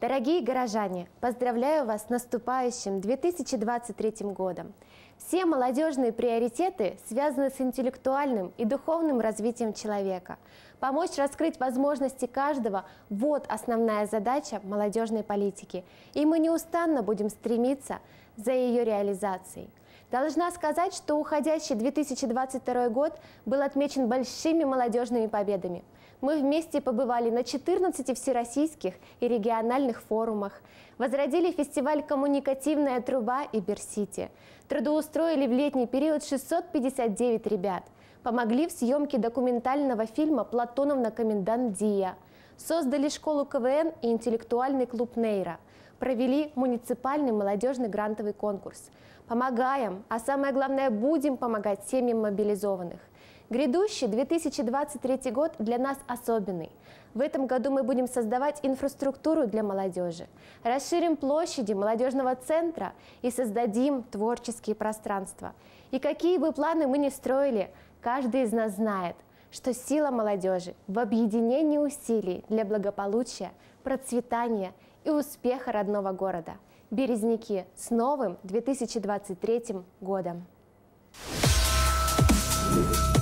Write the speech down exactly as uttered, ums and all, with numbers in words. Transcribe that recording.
Дорогие горожане, поздравляю вас с наступающим две тысячи двадцать третьим годом. Все молодежные приоритеты связаны с интеллектуальным и духовным развитием человека. Помочь раскрыть возможности каждого – вот основная задача молодежной политики. И мы неустанно будем стремиться за ее реализацией. Должна сказать, что уходящий две тысячи двадцать второй год был отмечен большими молодежными победами. Мы вместе побывали на четырнадцати всероссийских и региональных форумах, возродили фестиваль «Коммуникативная труба» и Берсити, трудоустроили в летний период шестьсот пятьдесят девять ребят, помогли в съемке документального фильма «Платоновна комендант Дия», создали школу ка вэ эн и интеллектуальный клуб «Нейра», провели муниципальный молодежный грантовый конкурс. Помогаем, а самое главное, будем помогать семьям мобилизованных. Грядущий две тысячи двадцать третий год для нас особенный. В этом году мы будем создавать инфраструктуру для молодежи, расширим площади молодежного центра и создадим творческие пространства. И какие бы планы мы ни строили, каждый из нас знает, что сила молодежи в объединении усилий для благополучия, процветания и успеха родного города. Березники, с новым две тысячи двадцать третьим годом!